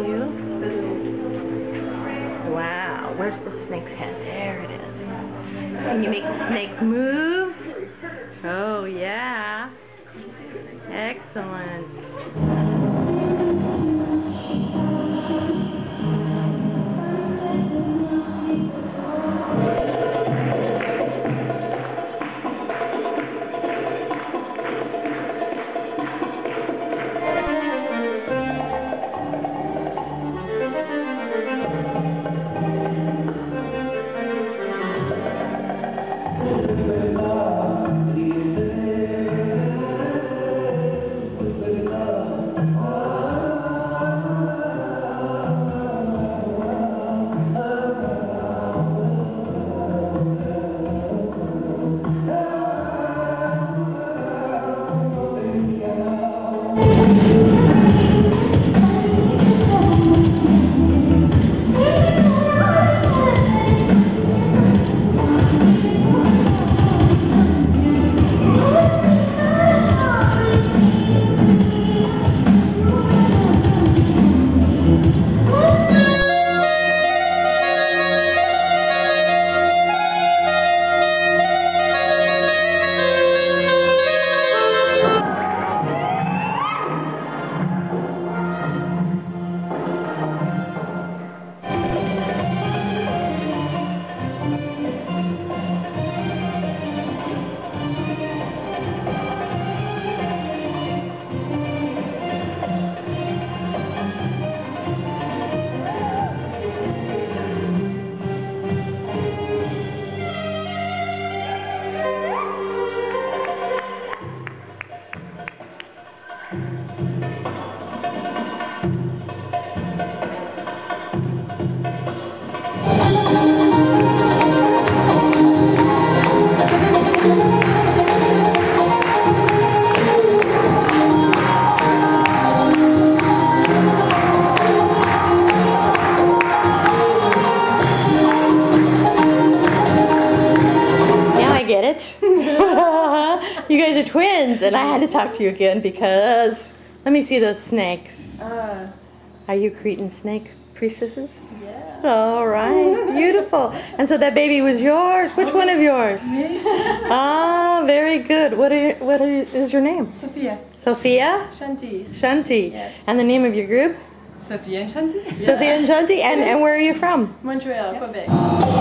you. Wow, where's the snake's head? There it is. Can you make the snake move? Oh, yeah. Excellent. You guys are twins, and I had to talk to you again because, let me see those snakes. Are you Cretan snake priestesses? Yeah. All right, beautiful. And so that baby was yours. Which one of yours? Me. Oh, very good. What is your name? Sofia. Sophia? Chanty. Chanty. Yes. And the name of your group? Sofia and Chanty. Sophia and Chanty. And where are you from? Montreal, Quebec.